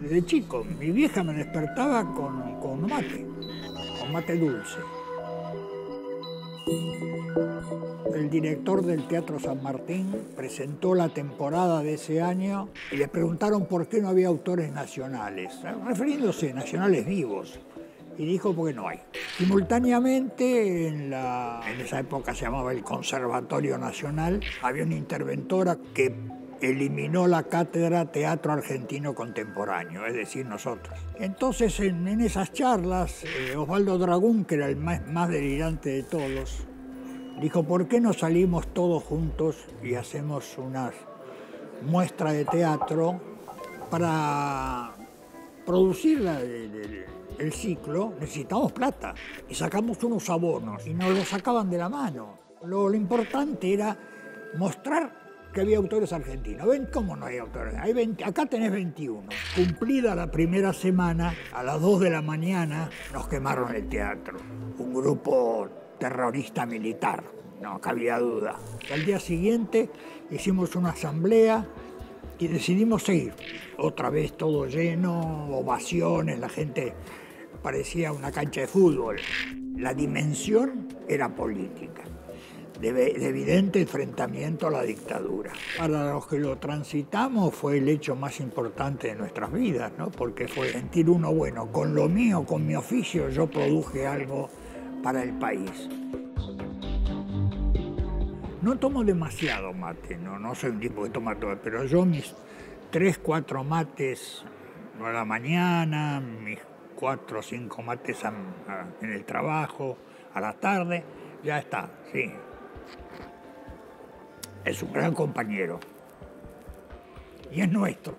desde chico. Mi vieja me despertaba con mate dulce. El director del Teatro San Martín presentó la temporada de ese año y le preguntaron por qué no había autores nacionales, refiriéndose a nacionales vivos. Y dijo, porque no hay. Simultáneamente, en esa época se llamaba el Conservatorio Nacional, había una interventora que eliminó la cátedra Teatro Argentino Contemporáneo, es decir, nosotros. Entonces, en esas charlas, Osvaldo Dragún, que era el más delirante de todos, dijo, ¿por qué no salimos todos juntos y hacemos una muestra de teatro para producir el ciclo? Necesitamos plata. Y sacamos unos abonos y nos los sacaban de la mano. Lo importante era mostrar que había autores argentinos. ¿Ven cómo no hay autores? Acá tenés 21. Cumplida la primera semana, a las 2 de la mañana nos quemaron el teatro. Un grupo terrorista militar, no cabía duda. Al día siguiente hicimos una asamblea y decidimos seguir. Otra vez todo lleno, ovaciones, la gente parecía una cancha de fútbol. La dimensión era política, de evidente enfrentamiento a la dictadura. Para los que lo transitamos fue el hecho más importante de nuestras vidas, ¿no? Porque fue sentir uno, bueno, con lo mío, con mi oficio, yo produje algo para el país. No tomo demasiado mate, no soy un tipo que toma todo, pero yo mis 3, 4 mates a la mañana, mis 4 o 5 mates en el trabajo, a la tarde, ya está, sí. Es un gran compañero. Y es nuestro.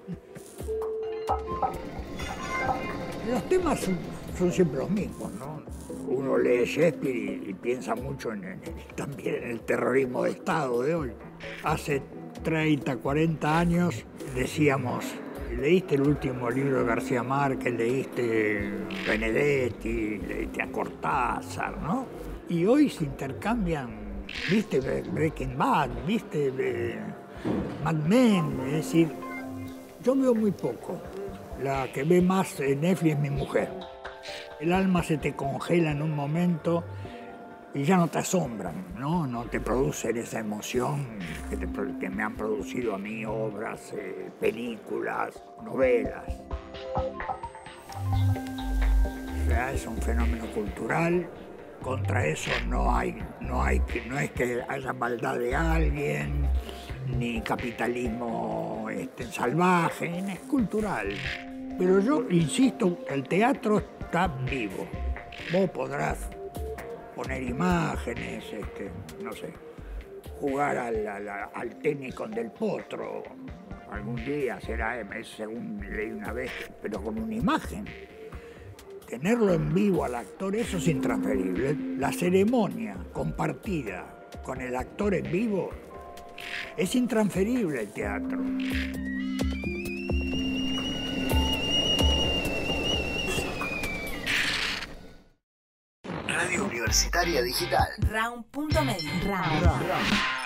Los temas son siempre los mismos, ¿no? Uno lee Shakespeare y piensa mucho también en el terrorismo de Estado de hoy. Hace 30, 40 años decíamos, leíste el último libro de García Márquez, leíste Benedetti, leíste a Cortázar, ¿no? Y hoy se intercambian, viste Breaking Bad, viste Mad Men, es decir, yo veo muy poco. La que ve más en Netflix es mi mujer. El alma se te congela en un momento y ya no te asombran, ¿no? No te producen esa emoción que me han producido a mí obras, películas, novelas. O sea, es un fenómeno cultural. Contra eso no es que haya maldad de alguien, ni capitalismo salvaje, es cultural. Pero yo insisto, el teatro está vivo. Vos podrás poner imágenes, no sé, jugar al tenis con Del Potro. Algún día será, según leí una vez, pero con una imagen. Tenerlo en vivo al actor, eso es intransferible. La ceremonia compartida con el actor en vivo es intransferible el teatro. Radio Universitaria Digital. Round.media. Round.